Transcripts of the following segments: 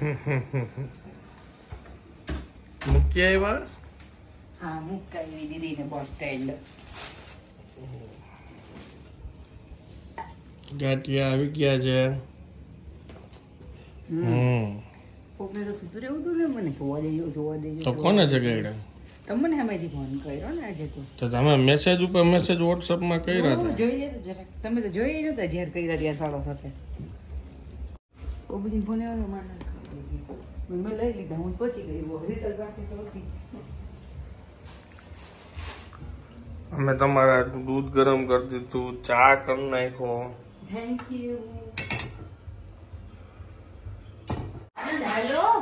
મૂકી આવ્યા? હા, મુકાવી દીધીને બસ સ્ટેન્ડ. ગાંઠિયા આવી ગયા છે. કોકને તો સીધું રહેવું હતું ને, મને જોવા દેજો. તો કોને જગાડ્યા? તમને હમેથી ફોન કર્યો ને આજે તો તમે મેસેજ ઉપર મેસેજ WhatsApp માં કર્યા હતા. જોઈએ તો જરાક તમે તો જોઈ નતા જ્યારે કર્યા ત્યાં સાડો સાથે. બાબુજીને ફોન આવ્યો મારે મેં લઈ લીધા, હું પહોંચી ગઈ. રીતલ બાકી તો હતી. અમે તમારા દૂધ ગરમ કરી દીધું, ચા કરી નાખ્યો. Thank you. હેલો,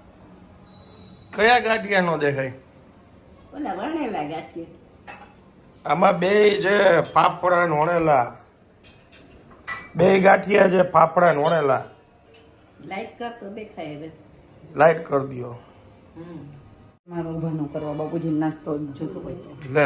કયા ગાંઠિયા નો દેખાય? ઓલા વણેલા ગાંઠિયા. આમાં બે છે, ફાફડા ને વણેલા. બે ગાંઠિયા છે, ફાફડા ને વણેલા. લાઈટ કર તો દેખાય હવે. લાઈટ કરી દો. મારો ઉભાનો કરવા બાપુજી નાસ્તો જોતો હોય તો. લે.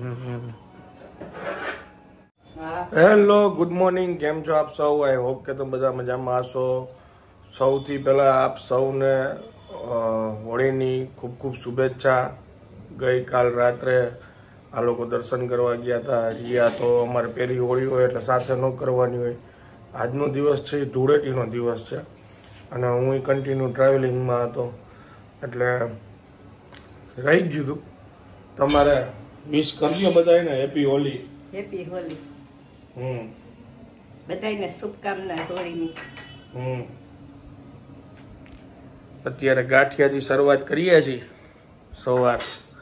Hello, good morning. કેમ છો આપ સૌ? આઈ હોપ કે તમે બધા મજામાં હશો. સૌથી પહેલા આપ સૌને હોળીની ખૂબ ખૂબ શુભેચ્છા. ગઈકાલ રાત્રે આ લોકો દર્શન કરવા ગયા હતા. રહ્યા તો અમારે પહેલી હોળી હોય એટલે સાથે ન કરવાની હોય. આજનો દિવસ છે એ ધૂળેટીનો દિવસ છે અને હું કન્ટિન્યુ ટ્રાવેલિંગમાં હતો એટલે રહી ગયું હતું. તમારે વિશ કરજો બધાને હેપી હોલી. હેપી હોલી. બધાને શુભકામના હોળીની. અત્યારે ગાંઠિયાથી શરૂઆત કરીએ છીએ સવાર.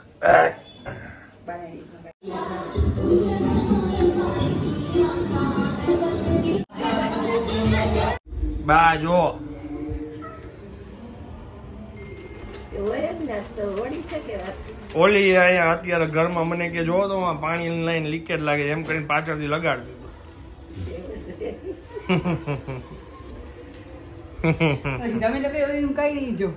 બા જો ઓલી અહીંયા અત્યારે ઘરમાં મને કે જો તો પાણી લાઈન લીકેજ લાગે એમ કરીને પાછળથી લગાડી દીધું.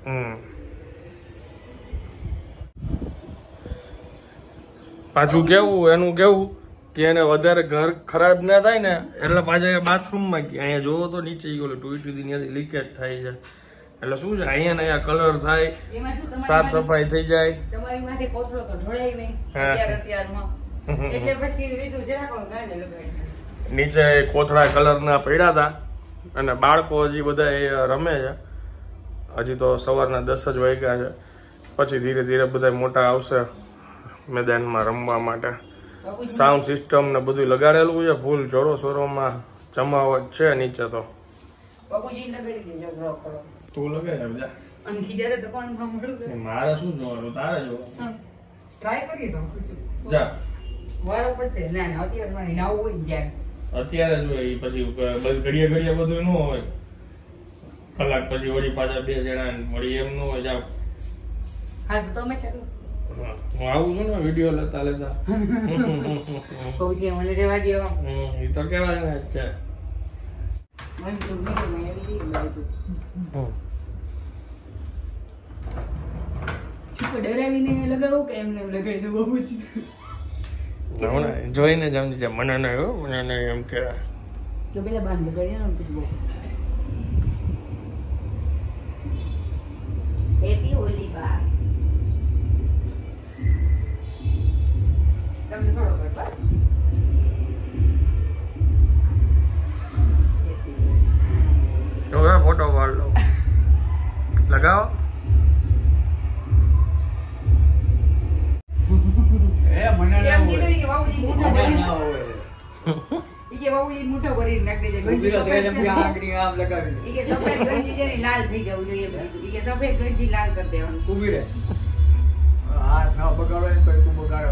પાછું કેવું એનું કેવું કે એને વધારે ઘર ખરાબ ના થાય ને એટલે પાછા બાથરૂમમાં ગયા. અહીંયા જોવો તો નીચે ત્યાંથી લીકેજ થાય છે એટલે શું છે અહીંયા ને અહીંયા કલર થાય, સાફ સફાઈ થઈ જાય. તમારી માથે કોથળો તો ઢોળાય નહીં અત્યારમાં, એટલે પછી બીજું જરાક ગાને લગાડી. નીચે કોથળા કલરના પડ્યા હતા અને બાળકો હજી બધા એ રમે છે. હજી તો સવારના 10 જ વાગ્યા છે. પછી ધીરે ધીરે બધા મોટા આવશે મેદાનમાં રમવા માટે. સાઉન્ડ સિસ્ટમ ને બધું લગાડેલું છે, ફૂલ જોરો સોરોમાં જમાવટ છે નીચે. તો તું લગાડ મારે શું જોવાનું, તારે જોવાનું. ટ્રાય કરી જા વારો પડશે. ના અત્યારે મારી નાવું હોય ત્યાં અત્યારે જ હોય, પછી બસ ઘડિયા બધું ન હોય. કલાક પછી વળી પાછા 2 જણા વળી એમ ન હોય. જાવ. હા તો તમે ચાલો. હું આવું છું ને વિડીયો લેતા બહુ છે મને રેવા દો. એ તો કેવા છે મને તો વિડીયો માં આવી ગઈ. ચીકો ડરાવીને લગાવું કે એમને લગાવી દો બહુ જ. જોઈને જ સમજી જાય મને નહીં, મને નહીં એમ કે પેલા બાંધ લગાડ્યા પછી બહુ હેપી હોલી બા. તમને થોડો કરતા ફોટો પાડ લો. લગાવો. મોટો કરી નાખી દેજે. સફેદ ગંજી છે લાલ થઈ જવું જોઈએ. સફેદ ગંજી લાલ કરી દેવાનું. ઉભી રે. હાથ ના બગાડો ને તો તું બગાડો.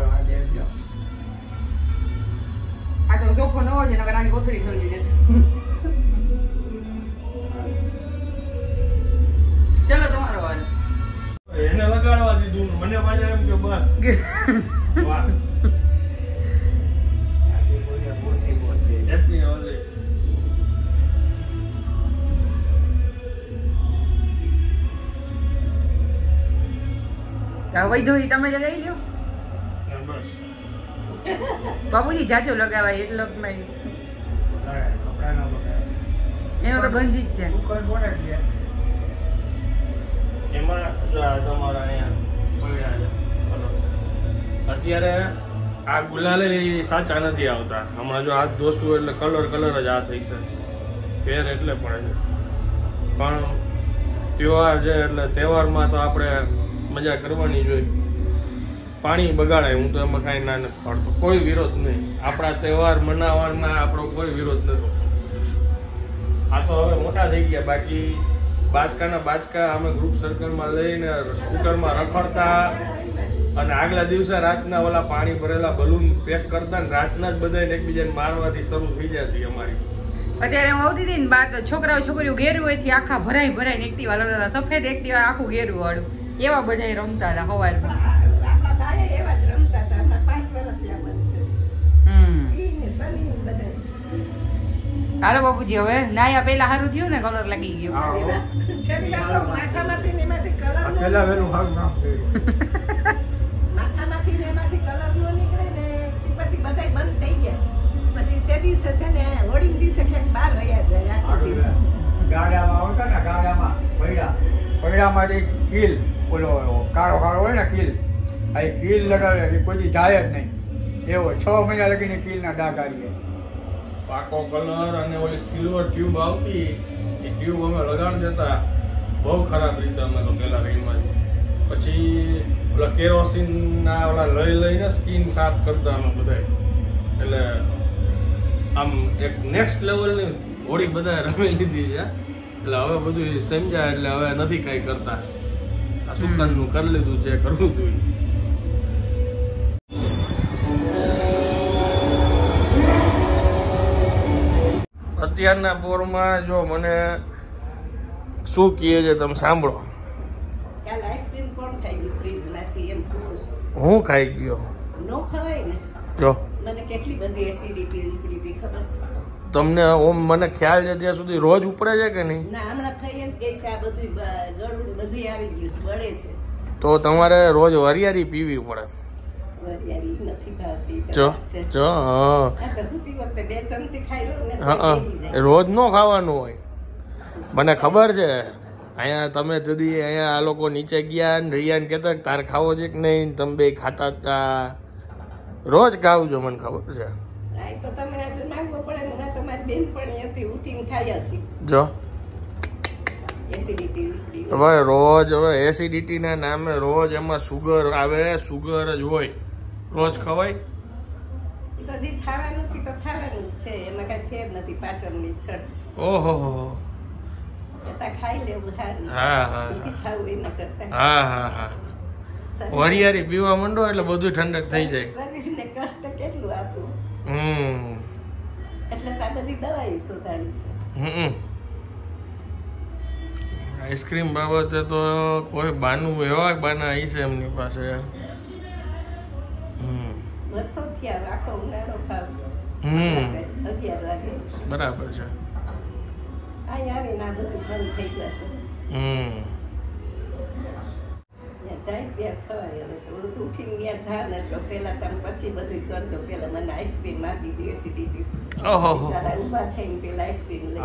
આ તો સોફો નવો છે નકર આની કોથળી ખોલી દે. ચલો તમારો વારો. એને લગાડવા દીધું મને પાછા એમ કે બસ વાહ હેપી હોલી. વૈધો તમે લગાવી લ્યો. બસ બાબુજી જાજો લગાવાય એટલો કપડા ના બગાડે. એનો તો ગંજી જ છે. સુકર કોને છે? એમાં જો આ તમારા અહીંયા પડ્યા છે કલર. અત્યારે આ ગુલાલે સાચા નથી આવતા. હમણાં જો હાથ ધોશું એટલે કલર જ આ થઈ છે. ફેર એટલે પડે છે. પણ તહેવાર છે એટલે તહેવારમાં તો આપણે મજા કરવાની જોઈએ. પાણી બગાડાય હું તો એમાં કાંઈ ના નથી પાડતો. કોઈ વિરોધ નહીં. આપણા તહેવાર મનાવવામાં આપણો કોઈ વિરોધ નથી. આ તો હવે મોટા થઈ ગયા. બાકી બાચકા અમે ગ્રુપ સર્કલમાં લઈને સ્કૂટરમાં રખડતા અને આગલા દિવસે રાતના ઓલા પાણી ભરેલા બલૂન પેક કરતા ને રાતના જ બધાને એકબીજાને મારવાથી શરૂ થઈ જતી અમારી. અત્યારે હું આવતી હતી ને બાર તો છોકરીઓ ઘેરું હોયથી આખા ભરાઈને એક્ટિવા લગાવતા. સફેદ એક્ટિવા આખું ઘેરું વાળું એવા બધા રમતા હતા સવારમાં. હાલો બાબુજી હવે નાયા પેલા સારું થયું ને કલર લાગી ગયો. પેલા વેલું હારું નામ માથામાંથી ને એમાંથી કલર નો નીકળે ને પછી બધા બંધ થઈ ગયા. પછી તે દિવસે છે ને હોળી દિવસે ક્યાંક બહાર રહ્યા જાય. ગાડામાં આવતા ને ગાડામાં પૈડામાંથી કીલ ઓલો કાળો હોય ને કીલ આ કીલ લગાવે એ કોઈ જાય જ નહીં. એવો 6 મહિના લગીને કીલના ડાઘ આવીએ. પાકો કલર અને ઓલી સિલ્વર ટ્યુબ આવતી એ ટ્યુબ અમે લગાડી દેતા. બહુ ખરાબ રીતે અમે તો પેલા રહીમાં. પછી ઓલા કેરોસીન ના ઓલા લઈને સ્કિન સાફ કરતા અમે બધા. એટલે આમ એક નેક્સ્ટ લેવલની હોળી બધા રમી લીધી છે. એટલે હવે બધું સમજાય એટલે હવે નથી કઈ કરતા. આ સુકાનનું કરી લીધું છે, કરવું હતું. અત્યારના પોરમાં જો મને શું કહે છે તમે સાંભળો. કાલ આઈસ્ક્રીમ કોણ ખાઈ ગયું ફ્રીજમાંથી એમ પૂછું. હું ખાઈ ગયો? નો ખવાય ને. જો મને કેટલી બધી એસિડિટી ઉપડી હતી ખબર છે તમને? ઓમ મને ખ્યાલ છે ત્યાં સુધી રોજ ઉપડે છે કે નહીં? ના હમણાં થઈ જ ગઈ છે. આ બધું ગળું બધું આવી ગયું છે, બળે છે. તો તમારે રોજ વરિયાળી પીવી પડે. વરિયાળી નથી ભાવતી. જો જો આ તો ધૂતી વખતે 2 ચમચી ખાઈ લઉં ને તો બેસી જાય. રોજ નો ખાવાનું હોય. મને ખબર છે. અહીંયા તમે જદી અહીંયા આ લોકો નીચે ગયા ને રિયાન કહેતા તાર ખાવો છે કે નહીં, તમે બે ખાતા હતા. રોજ ખાવજો, મને ખબર છે. આ તો તમે માંગવો પડે ને. ના તમારી બેનપણી હતી ઉઠીને ખાઈ હતી. જો એસિડિટી ઉપડી. હવે રોજ હવે એસિડિટી ના નામે રોજ એમાં સુગર આવે. સુગર જ હોય. રોજ ખવાય? તો જે ખાવાનું છે તો ખાવાનું જ છે. એમાં કઈ ફેર નથી. પાચનની છટ. ઓહો ખાઈ લેવું સારું. હા ખાવું એના કરતા. હા વરિયાળી પીવા માંડો એટલે બધું ઠંડક થઈ જાય. શરીરને કષ્ટ કેટલું આપવું. એટલે તો આ બધી દવાઈ શોધાડી છે. આઈસ્ક્રીમ બાબતે તો કોઈ બાનું એવા બાના આવી છે એમની પાસે. વર્ષોથી આ આખો ઉનાળો ખાવ 11 વાગે. બરાબર છે. અહીંયા આવીને આ બધું બંધ થઈ ગયા છે. જાય ત્યાં ખવાય. હવે તો ઉઠીને ત્યાં જા ને તો પેલા તમે પછી બધું કરજો. પેલા મને આઈસ્ક્રીમ આપી દીધી એસિડિટી. જરા ઊભા થઈને પેલા આઈસ્ક્રીમ લઈ.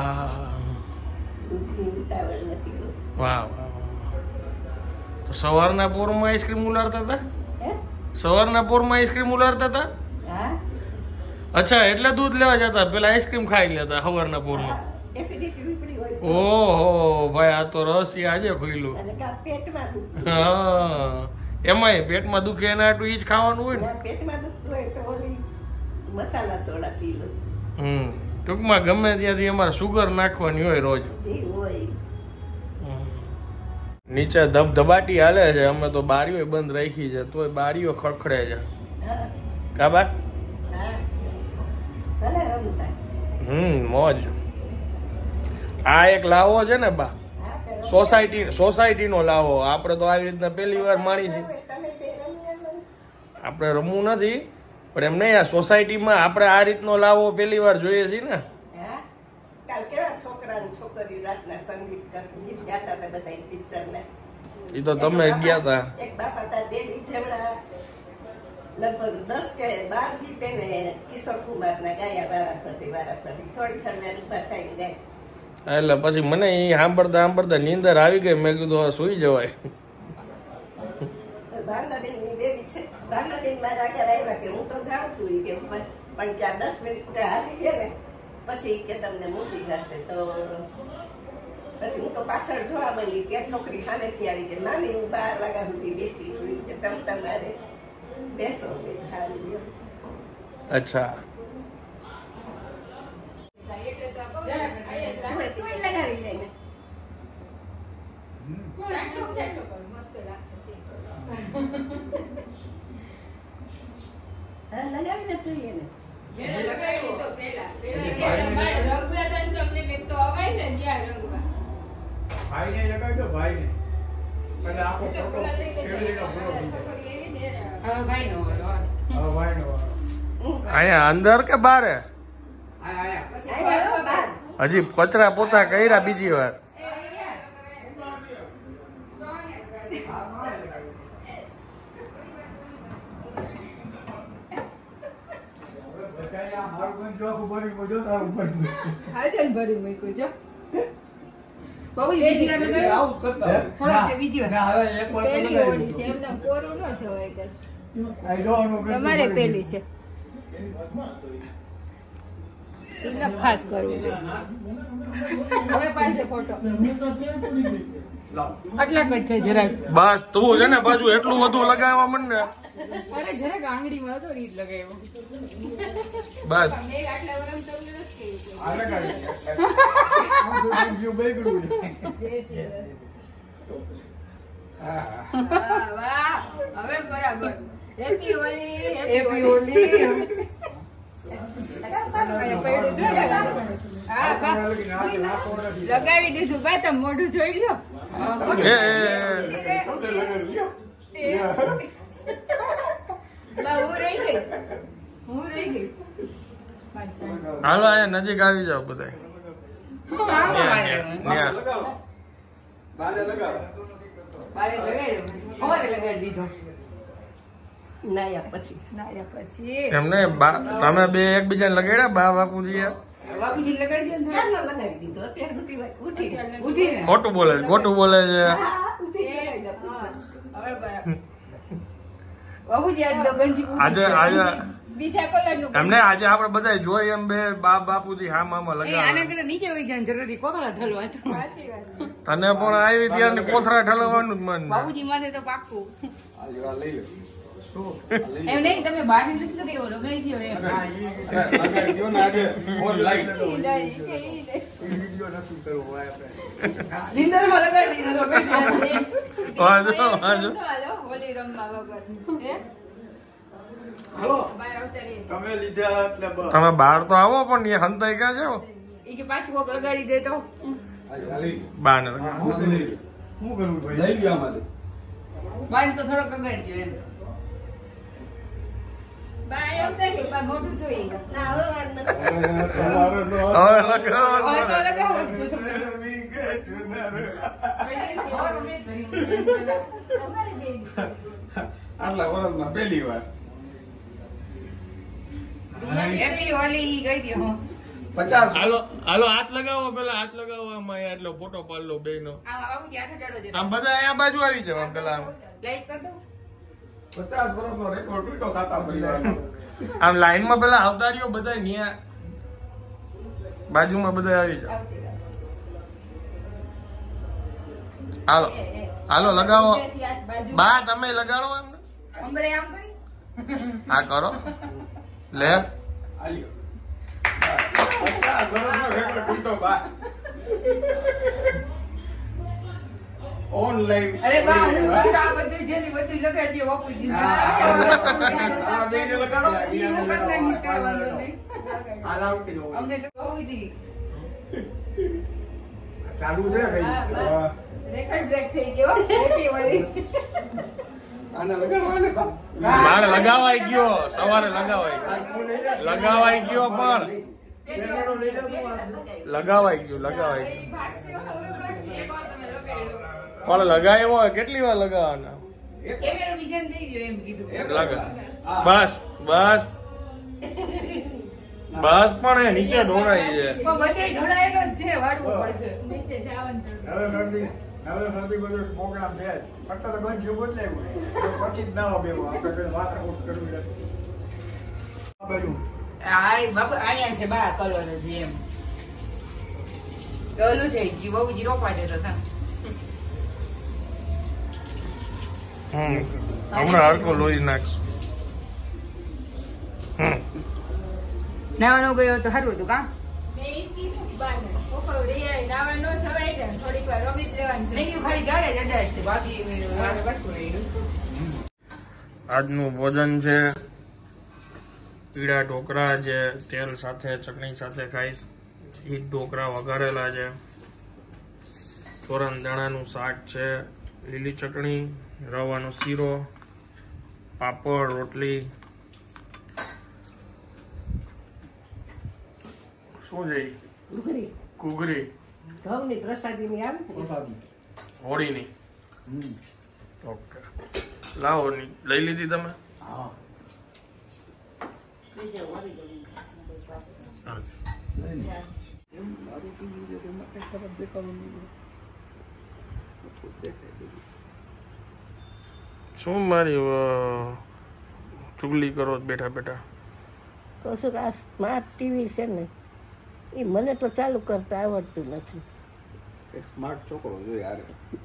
દૂધની ઉતાવળ નથી કરતી. વાહ વાહ. તો સવારના પોરમાં આઈસ્ક્રીમ ઉલાડતા હતા? સવારના પોરમાં આઈસ્ક્રીમ ઉલાડતા હતા? હા. અચ્છા, એટલે દૂધ લેવા જતા પેલા આઈસ્ક્રીમ ખાઈ લેતા સવારના પોરમાં. એસિડિટી ઉપડી હોય. ઓહો ભાઈ, આ તો રહસ્ય આજે ખુલ્યું. અને પેટમાં દુખતું. હા, એમાંય પેટમાં દુખે એના આટલું ઈ જ ખાવાનું હોય ને. પેટમાં દુખતું હોય તો ઓલી મસાલા સોડા પી લો. ટૂંકમાં ગમે ત્યાંથી અમારે સુગર નાખવાની હોય રોજ. નીચે ધબધબાટી હાલે છે. અમે તો બારીઓ બંધ રાખી છે તોય બારીઓ ખડખડે છે. કાબા મોજ. આ એક લાવો છે ને બા, સોસાયટી નો લાવો. આપડે તો આવી રીતના પહેલી વાર માણી છે. આપણે રમવું નથી પણ એમ નહીં, આ સોસાયટીમાં આપણે આ રીતનો લાવો પહેલી વાર જોઈએ છીએ ને. એ તો તમે ગયા તા. લગભગ 10 કે 12 ગીત એને કિશોર કુમાર ના ગાયા. વારાફરતી થોડી ઠંડા ઉભા થઈને ગાય. એટલે પછી મને એ સાંભળતા નીંદર આવી ગઈ. મેં કીધું હવે સુઈ જવાય. ભાવનાબેન ની બેબી છે. ભાવનાબેન મારા આગળ આવ્યા કે હું તો જાઉં છું ઈ કે પણ ત્યાં 10 મિનિટ હાલી ગયા ને પછી કે તમને મૂકી જશે. તો પછી હું તો પાછળ જોવા માંડી. ત્યાં છોકરી સામેથી આવી કે મામી હું 12 વાગ્યા સુધી બેઠી છું કે તમે તમારે બેસો. હારી અચ્છા લગાવીને જોઈએ ને ભાઈને લગાવી દો ભાઈને. એટલે આખો ફોટો કેમેરાનો પૂરો થઈ જાય. હવે ભાઈનો વારો. હવે ભાઈનો વારો. અહીંયા અંદર કે બારે? આયા હજી કચરા પોતા કર્યા બીજી વાર. તમારે પેલી છે તિલક ખાસ કરવું છે. હવે પાડશે ફોટો આટલા જ છે જરાક. બસ તું છે ને બાજુ એટલું બધું લગાવવા મન ને. અરે જરાક આંગળીમાં હતો રીત લગાવ્યો. બસ હવે બરાબર. Happy Holi happy Holi. લગાવી દીધું બા. તમે મોઢું જોઈ લો. હું રહી ગઈ. હાલો અહીંયા નજીક આવી જાવ બધા. લગાડી દીધો. નાયા પછી એમને તમે બે એકબીજાને લગાડ્યા બા બાપુજી? બાપુજી લગાડી દે. ક્યારનો લગાવી દીધો. અત્યારે સુધી ઉઠીને ખોટું બોલે છે. બાપુજી આજ ગંજી આજે બીજા કલરનું એમને આજે આપણે બધા જોઈ એમ બે બાપ બાપુજી હા મામા આને લગાવે. કદાચ નીચે વહી જાય જરૂરી કોથળા ઢલવા. સાચી વાત છે. તને પણ આવી ત્યારે કોથરા ઠલવવાનું જ મન. બાબુજી માથે તો પાક્કું. એમ નહીં તમે બહાર નથી તો કેવો લગાઈ ગયો એમ. નિંદરમાં લગાડી દીધો. હોલી રમવા વગર. તમે લીધા એટલે બસ. તમે બહાર તો આવો પણ એ હંતાઈ ક્યાં જાવ? એ કે પાછું કોક લગાડી દે તો બહાર ને શું કરવું ભાઈ? લઈ ગયા મારે. બાર તો થોડોક લગાડી ગયો એમ. મોઢું જોઈ ના હવે વાર નથી. તમારો નો હવે લગાવો. હવે તો લગાવો. આટલા વર્ષમાં પહેલી વાર. હેપી હોલી કહી દો. 50 હાલો હાલો હાથ લગાવો પેલા હાથ લગાવો આમાં એટલો ફોટો પાડ લો બે નો. આમાં બાબુજી હાથ અડાડો જરા. આમ બધા અહીંયા બાજુ આવી જાવ આમ પેલા લાઈટ કર દો. 50 વર્ષનો રેકોર્ડ તૂટ્યો સાતા પરિવારનો. આમ લાઈન માં પેલા આવતા રહ્યો બધા ન્યા બાજુમાં બધા આવી જાવ. આવતી રાત. હાલો હાલો લગાવો. બાજુ બા તમે લગાડો એમ. આમ બધા આમ કરી. હા કરો લે. આલ્યો. 50 વર્ષનો રેકોર્ડ તૂટ્યો બા. ઓનલાઈન. અરે બા હું તો આ બધું છે ને બધું લગાડી દો બાપુજી. આ બેને લગાડો. હું કરતા નહીં કાંઈ વાંધો નહીં. આ લાવતી દો. અમને તો બાપુજી ચાલુ છે ભાઈ. રેકર્ડ બ્રેક થઈ ગયો. હેપી હોલી. આને લગાડવાને બા. મારે લગાવાઈ ગયો સવારે લગાવાઈ ગયો પણ કેમેરો લઈ લો તું આ. લગાવાઈ ગયું ભાગશે હવે ભાગશે. એક વાર તમે લગાડ્યો. પણ લગાવ્યો કેટલી વાર લગાવવાના? કેમેરો બીજાને દઈ દો એમ કીધું. લગા બસ બસ બસ પણ એ નીચે ઢોળાઈ છે. પણ વચ્ચે ઢોળાયેલો જ છે, વાળવું પડશે. નીચે જવાનું છે. હવે શરદી બધું પ્રોગ્રામ છે ફક્ત તો બંધ જેવું બદલાયું પછી જ ના આવે બેવું આપણે કઈ વાત કરવી નથી આ બાજુ આ બાપુ અહીંયા છે બા કલર છે એમ ઓલું છે બહુ જીરો પાડે તો હતા. હમણાં હરકો લોહી નાખશું. નાવાનું ગયો તો સારું હતું કા મેં ઈ જ કીધું બાને. પપ્પા રિયા નાવા નો જવાય ને, થોડીક વાર રમી જ લેવાનું છે. મેં કીધું ખાલી ગાડે જ અડાડ છે બાકી વસ્તુ રહ્યું. આજનું ભોજન છે પીળા ઢોકળા જે તેલ સાથે ચટણી સાથે ખાઈશ. ઈ ઢોકળા વઘારેલા છે, ચોરણ દાણાનું શાક છે, લીલી ચટણી, રવાનો શીરો, પાપડ, રોટલી. શું છે ઘૂઘરી ઘઉંની પ્રસાદીની આવે ને પ્રસાદી હોળીની? ઓકે, લાવો લઈ લીધી તમે? હા બીજે વળી ગયું. શું મારી ચુગલી કરો બેઠા બેઠા? કહું છું કે આ સ્માર્ટ ટીવી છે ને એ મને તો ચાલુ કરતા આવડતું નથી. એક સ્માર્ટ છોકરો જોઈએ યાર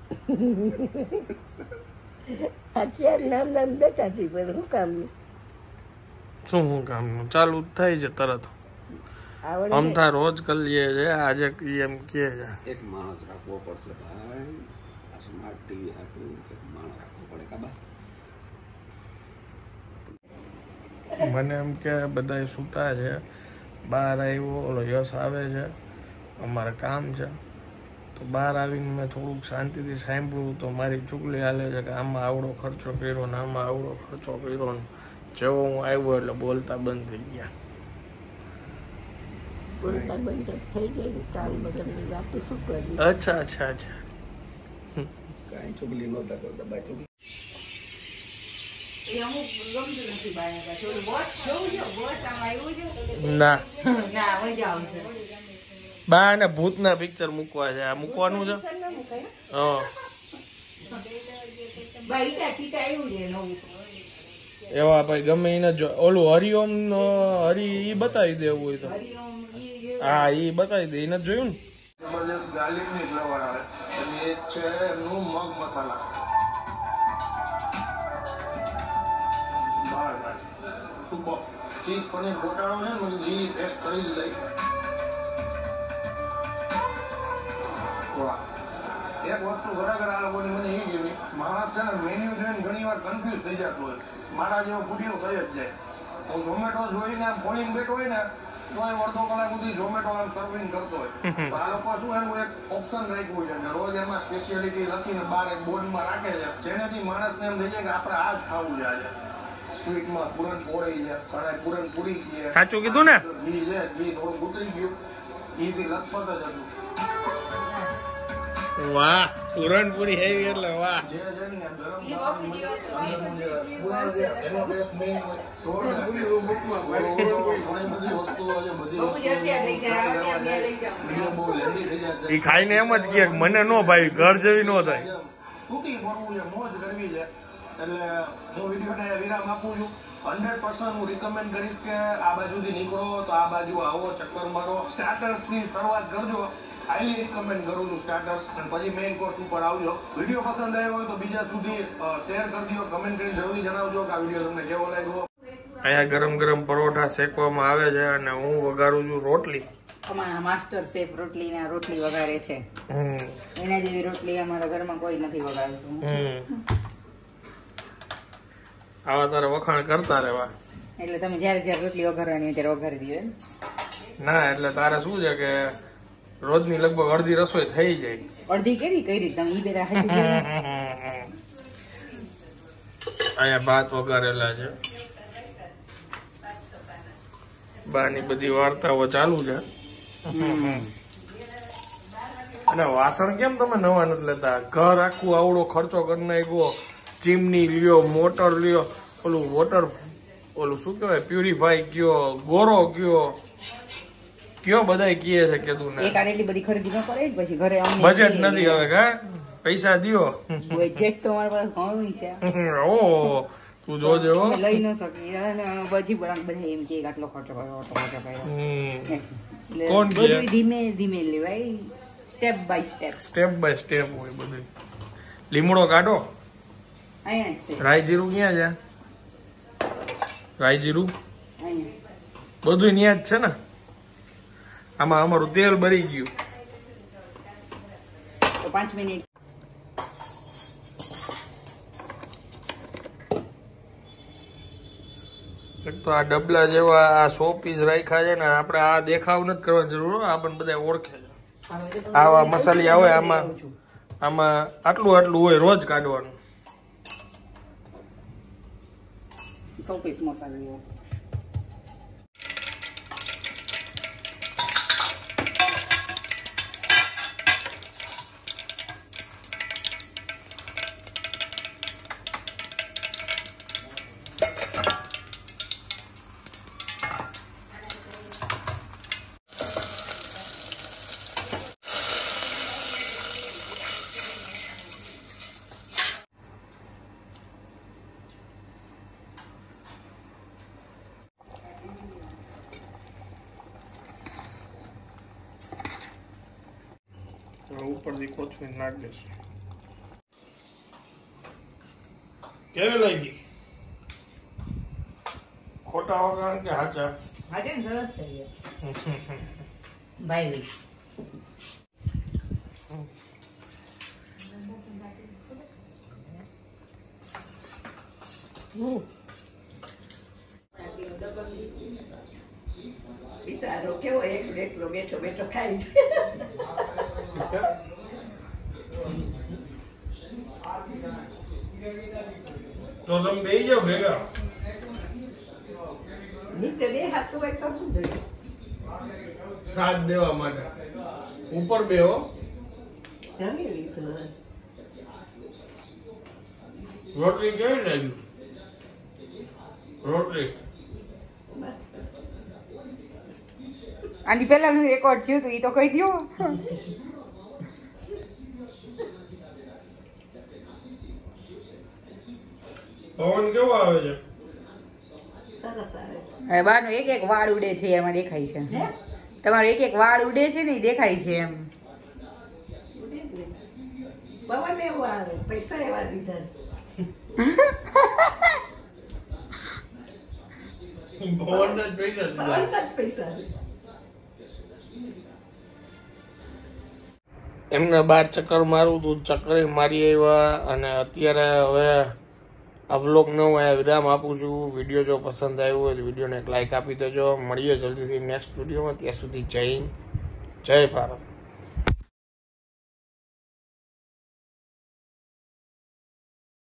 અત્યારે નામ બેઠા છીએ પણ શું કામનું શું કામ ચાલુ થાય છે તરત? આવડે અમથા રોજ કરી લઈએ છે, આજે એમ કે છે એક માણસ રાખવો પડશે ભાઈ. આ સ્માર્ટ ટીવી હાટું એક માણસ રાખવો પડે કાબા. મને એમ કે બધા સૂતા છે, બહાર આવ્યો ઓલો યશ આવે છે, અમારે કામ છે તો બહાર આવીને મેં થોડુંક શાંતિથી સાંભળ્યું તો મારી ચુગલી હાલે છે કે આમાં આવડો ખર્ચો કર્યો ને આમાં આવડો ખર્ચો કર્યો ને જેવો હું આવ્યો એટલે બોલતા બંધ થઈ ગયા. બોલતા બંધ થઈ ગઈ ને કાલ બદલની વાત શું કરી. અચ્છા અચ્છા અચ્છા. કાંઈ ચુગલી નહોતા કરતા બાય ચુગલી. એ અમુક ગમતું નથી બાને પાછું. ઓલું બોસ જોવું છે, બોસ આમ આવ્યું છે ના ના મજા આવશે. બા ને ભૂતના પિક્ચર મૂકવા છે, આ મૂકવાનું છે. હા બા ઈટા ટીટા આવ્યું છે નવું. એવા ભાઈ ગમે એને ઓલું હરિઓમ હરી ઈ બતાવી દેવું હોય તો હરિઓમ ઈ હા ઈ બતાવી દે. એને જોયું ને જબરજસ્ત ગાર્લિકની ફ્લેવર આવે અને એ છે એમનું મગ મસાલા. સૂકો ચીઝ પનીર ગોટાળો છે ને ઈ ટેસ્ટ કરી જ લઈ. એક વસ્તુ ખરેખર આ લોકોની મને એ ગમી, માણસ છે ને મેન્યુ જોઈને ઘણી વાર કન્ફ્યુઝ થઈ જતો હોય. મારા જેવો ગુડીઓ થઈ જ જાય. હું ઝોમેટો જોઈને આમ ખોલીને બેઠો હોય ને તો એ અડધો કલાક સુધી ઝોમેટો આમ સર્વિંગ કરતો હોય. તો આ લોકો શું એનું એક ઓપ્શન રાખ્યું છે ને રોજ એમાં સ્પેશિયાલિટી લખીને બહાર એક બોર્ડમાં રાખે છે, જેનાથી માણસને એમ થઈ જાય કે આપણે આ જ ખાવું છે આજે. સ્વીટમાં પૂરણપોળી છે, ઘણા પૂરણપૂરી છે. સાચું કીધું ને? ઘી છે, ઘી થોડું ઉતરી ગયું, ઘીથી લથપથ જ હતું. વાહ, પૂરણપૂરી હેવી એટલે વાહ. જે જેની આ ગરમ એનો ટેસ્ટ મેઇન હોય. પૂરણપૂરી બુકમાં ઘણી બધી વસ્તુઓ છે, બધી બહુ લેન્ધી થઈ જશે. ઈ ખાઈને એમ જ કે મને નો ભાઈ ઘર જેવી નો થાય. તૂટી પડવું છે, મોજ કરવી છે. એટલે હું વિડીયોને વિરામ આપું છું. 100% હું રિકમેન્ડ કરીશ કે આ બાજુથી નીકળો તો આ બાજુ આવો, ચક્કર મારો, સ્ટાર્ટર્સ થી શરૂઆત કરજો. હાઈલી રિકમેન્ડ કરું છું સ્ટાર્ટર્સ, અને પછી મેઇન કોર્સ ઉપર આવજો. વિડીયો પસંદ આવ્યો હોય તો બીજા સુધી શેર કરજો, કમેન્ટ કરીને જરૂરથી જણાવજો કે આ વિડીયો તમને કેવો લાગ્યો. અહીંયા ગરમ ગરમ પરોઠા શેકવામાં આવે છે અને હું વઘારું છું રોટલી. અમારા માસ્ટર શેફ રોટલી વઘારે છે. એના જેવી રોટલી અમારા ઘરમાં કોઈ નથી વઘારતું. આવા તારે વખાણ કરતા રહેવા. એટલે તમે જયારે જયારે રોટલી વઘારવાની હોય ત્યારે વઘારી દો. ના એટલે તારે શું છે કે રોજની લગભગ અડધી રસોઈ થઈ જાય. અડધી કેવી કરી તમે ઈ બેરા અહીંયા ભાત વઘારેલા છે. બાની બધી વાર્તાઓ ચાલુ છે. અને વાસણ કેમ તમે નવા નથી લેતા? ઘર આખું આવડો ખર્ચો કરી નાખ્યો. ચીમની લ્યો, મોટર લ્યો, ઓલું વોટર ઓલું શું કહેવાય પ્યુરિફાઈ કયો, ગોરો કયો, કયો બધા કહે છે કે તું એક આડે એટલી બધી ખરીદી ન કરે પછી ઘરે અમને બજેટ નથી હવે કા પૈસા દિયો બજેટ તો મારા પાસે ઘણું છે ઓ તું જોજે હો અમે લઈ ન શકીએ અને પછી બધા એમ કે આટલો ખર્ચો કર્યો કોણ કહે? બધું ધીમે ધીમે લેવાય step by step step by step હોય બધું. લીમડો કાઢો. અહીંયા જ છે રાઈ જીરું ક્યાં છે? રાઈ જીરું અહીંયા બધું ન્યા જ છે ને. આમાં અમારું તેલ ભરી ગયું. તો 5 મિનિટ એક તો આ ડબલા જેવા આ 100 પીસ રાખ્યા છે ને આપણે આ દેખાવ નથી કરવાની જરૂર હો. આપણને બધા ઓળખે છે. આવા મસાલિયા હોય આમાં આટલું હોય રોજ કાઢવાનું. 100 પીસ મસાલો ઉપરથી કોથમીર નાખી દઈશું. કેવી લાગી? ખોટા વગર કે હાચા? આજે ને સરસ થઈ ગયા ભાઈ બિચારો કેવો એકલો બેઠો ખાય છે. તો તમે બેસી જાઓ ભેગા. નીચે દેખાતું હોય તો શું જોઈએ? સાથ દેવા માટે ઉપર બેહો. જમી લીધું. રોટલી કેવી લાગી? રોટલી મસ્ત. આની પહેલાનું રેકોર્ડ થયું હતું એ તો કહી દો. પવન કેવો આવે છે? સરસ આવે છે. હવે બહારનું એક વાળ ઉડે છે એમાં દેખાય છે. હે? તમારો એક વાળ ઉડે છે ને એ દેખાય છે એમ. ઉડે જ ને. પવન એવો આવે, પૈસા એવા દીધા છે. પવનના જ પૈસા દીધા. પવનના જ પૈસા છે. એમને 12 ચક્કર મારું તું ચક્કર મારી આવ્યા અને અત્યારે હવે આ વ્લોગનો હું વિરામ આપું છું. વિડીયો જો પસંદ આવ્યો હોય તો વિડીયોને એક લાઈક આપી દેજો. મળીએ જલ્દીથી નેક્સ્ટ વિડીયોમાં. ત્યાં સુધી જય ભારત.